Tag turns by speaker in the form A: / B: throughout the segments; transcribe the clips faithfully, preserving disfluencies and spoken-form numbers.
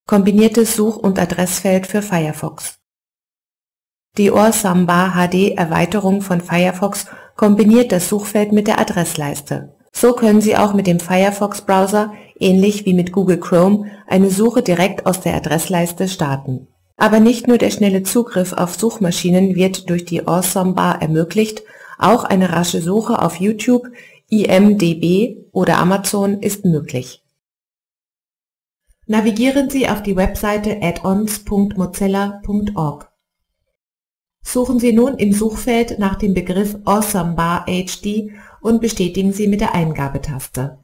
A: Kombiniertes Such- und Adressfeld für Firefox. Die Awesome Bar H D Erweiterung von Firefox kombiniert das Suchfeld mit der Adressleiste. So können Sie auch mit dem Firefox-Browser, ähnlich wie mit Google Chrome, eine Suche direkt aus der Adressleiste starten. Aber nicht nur der schnelle Zugriff auf Suchmaschinen wird durch die Awesome Bar ermöglicht, auch eine rasche Suche auf YouTube, I M D B oder Amazon ist möglich. Navigieren Sie auf die Webseite addons punkt mozilla punkt org. Suchen Sie nun im Suchfeld nach dem Begriff Awesome Bar H D und bestätigen Sie mit der Eingabetaste.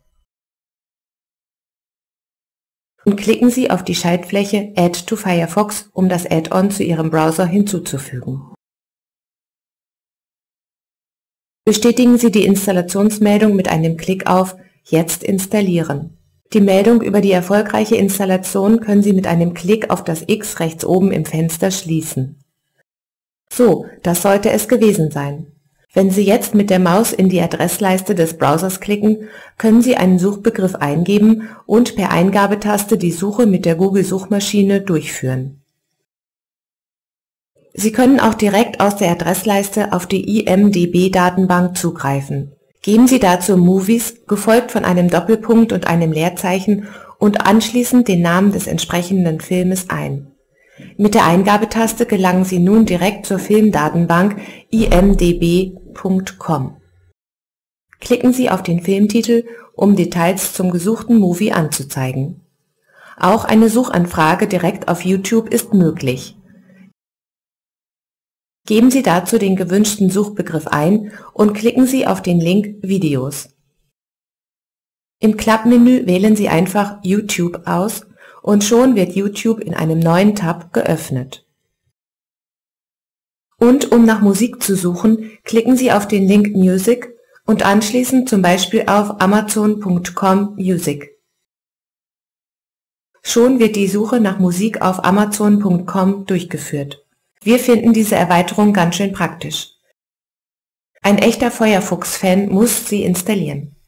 A: Und klicken Sie auf die Schaltfläche Add to Firefox, um das Add-on zu Ihrem Browser hinzuzufügen. Bestätigen Sie die Installationsmeldung mit einem Klick auf Jetzt installieren. Die Meldung über die erfolgreiche Installation können Sie mit einem Klick auf das X rechts oben im Fenster schließen. So, das sollte es gewesen sein. Wenn Sie jetzt mit der Maus in die Adressleiste des Browsers klicken, können Sie einen Suchbegriff eingeben und per Eingabetaste die Suche mit der Google-Suchmaschine durchführen. Sie können auch direkt aus der Adressleiste auf die I M D B-Datenbank zugreifen. Geben Sie dazu Movies, gefolgt von einem Doppelpunkt und einem Leerzeichen und anschließend den Namen des entsprechenden Filmes ein. Mit der Eingabetaste gelangen Sie nun direkt zur Filmdatenbank I M D B punkt com. Klicken Sie auf den Filmtitel, um Details zum gesuchten Movie anzuzeigen. Auch eine Suchanfrage direkt auf YouTube ist möglich. Geben Sie dazu den gewünschten Suchbegriff ein und klicken Sie auf den Link Videos. Im Klappmenü wählen Sie einfach YouTube aus und schon wird YouTube in einem neuen Tab geöffnet. Und um nach Musik zu suchen, klicken Sie auf den Link Music und anschließend zum Beispiel auf amazon punkt com Music. Schon wird die Suche nach Musik auf amazon punkt com durchgeführt. Wir finden diese Erweiterung ganz schön praktisch. Ein echter Firefox-Fan muss sie installieren.